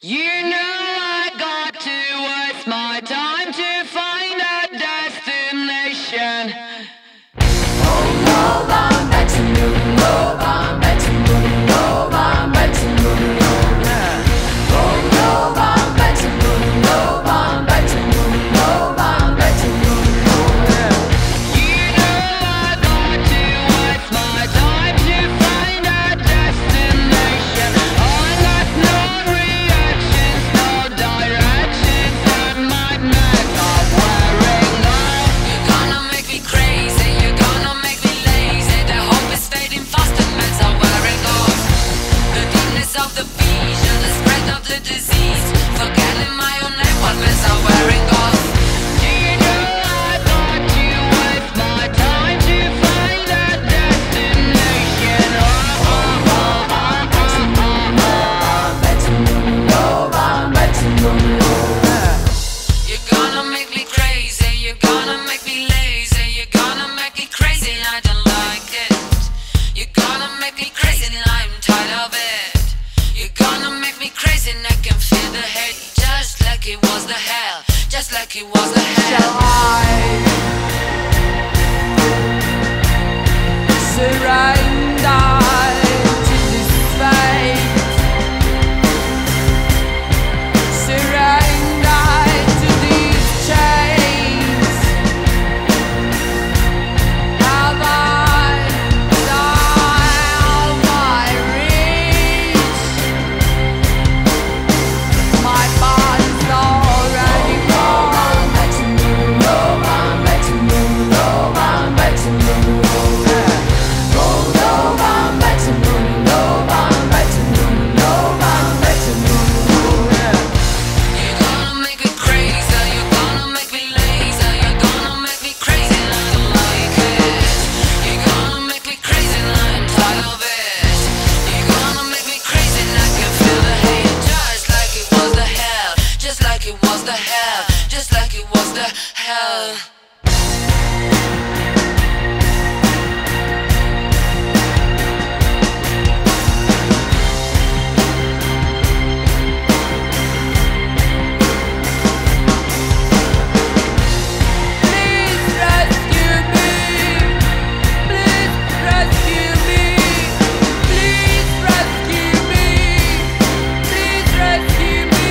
You know I got to waste my time to find a destination. Oh, love, I'm back to you. Love, I'm back to you. Love, I'm back to you. Oh, love, I'm back to you. Love, I'm back to you. Love, I'm back to you. You know I got to waste my time to find a destination. I got no reactions, no directions, and my neck are wearing off. You're gonna make me crazy. You're gonna make me lazy. The hope is fading fast and meds are wearing off. The deepness of the vision, the spread of the disease. Forgetting my own name, what meds are wearing off. You know I got to waste my time to find a destination. You're gonna make me crazy, you're gonna make me lazy, you're gonna make me crazy and I don't like it. You're gonna make me crazy and I'm tired of it. You're gonna make me crazy and I can feel the hate, just like it was the hell, just like it was the hell. Surrender to this fate. Surrender to these chains. Have I all my reach? My body's already gone. I'm back to you. Love, I'm back to you. Love, I'm back to you. Oh, love, I'm back to you. Love, I'm back to you. Love, I'm back to you. You're gonna make me crazy, you're gonna make me lazy, you're gonna make me crazy and I don't like it. You're gonna make me crazy and I'm tired of it. You're gonna make me crazy and I can feel the hate, just like it was the hell, just like it was the hell, just like it was the hell. Please rescue me. Please rescue me. Please rescue me. Please rescue me.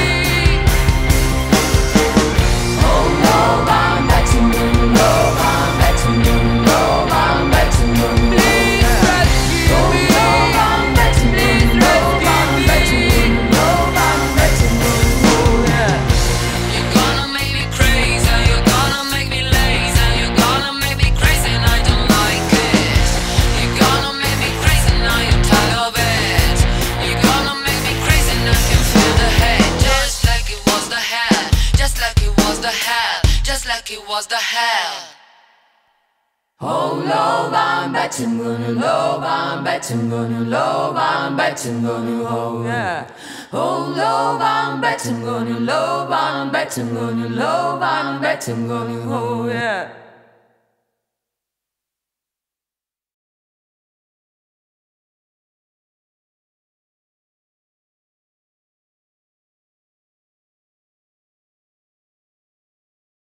Oh, love, I'm back to you. Love, I'm back to you. Love, I'm back to you. Please rescue me. Love, I'm back to you. Love, I'm back to you. Love, I'm back to you. You're gonna make me crazy, you're gonna make me lazy, you're gonna make me crazy and I don't like it. You're gonna make me crazy and I am tired of it. You're gonna make me crazy and I can feel the hate, just like it was the hell, just like it was the hell, just like it was the hell. Oh, love, I'm back to you. Love, I'm back to you. Love, I'm back to you. Oh, yeah. Oh, love, I'm back to you. Love, I'm back to you. Love, I'm back to you. Oh, yeah.